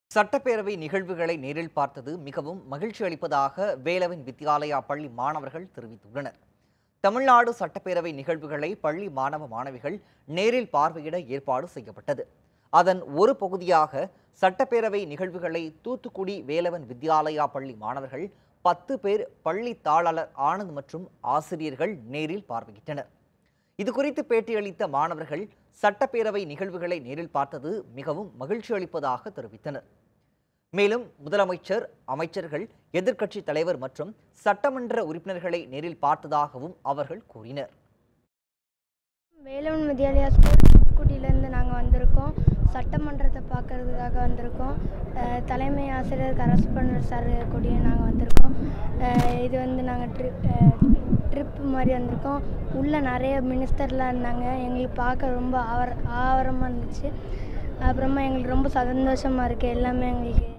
சட்டப்பேரவை நிகழ்வுகளை நேரில் பார்த்தது மிகவும் மகிழ்ச்சி அளிப்பதாக வேலவன் வித்யாலயா பள்ளி மாணவர்கள் தெரிவித்துள்ளனர். தமிழ்நாடு சட்டப்பேரவை நிகழ்வுகளை பள்ளி மாணவ மாணவிகள் நேரில் பார்வையிட ஏற்பாடு செய்யப்பட்டது. அதன் ஒரு பகுதியாக சட்டப்பேரவை நிகழ்வுகளை தூத்துக்குடி வேலவன் வித்யாலயா பள்ளி மாணவர்கள் 10 பேர் பள்ளி தாளாளர் ஆனந்த் மற்றும் ஆசிரியர்கள் நேரில் பார்வையிட்டனர். இதுகுறித்து பேட்டியளித்த மாணவர்கள் சட்டப்பேரவை நிகழ்வுகளை நேரில் பார்த்தது மிகவும் மகிழ்ச்சி அளிப்பதாக தெரிவித்தனர். மேலும் முதலமைச்சர், அமைச்சர்கள், எதிர்க்கட்சி தலைவர் மற்றும் சட்டமன்ற உறுப்பினர்களை நேரில் பார்த்ததாகவும் அவர்கள் கூறினர். வேலவன் வித்யாலயா ஸ்கூல் தூத்துக்குடியிலேருந்து நாங்கள் வந்திருக்கோம். சட்டமன்றத்தை பார்க்கறதுக்காக வந்திருக்கோம். தலைமை ஆசிரியர் கரஸ்பாண்டன்ட் சார் கூடயும் நாங்கள் வந்திருக்கோம். இது நாங்கள் ட்ரிப் மாதிரி வந்திருக்கோம். உள்ளே நிறைய மினிஸ்டர்லாம் இருந்தாங்க. எங்களுக்கு பார்க்க ரொம்ப ஆவரமாக இருந்துச்சு. அப்புறமா எங்களுக்கு ரொம்ப சந்தோஷமாக இருக்குது. எல்லாமே எங்களுக்கு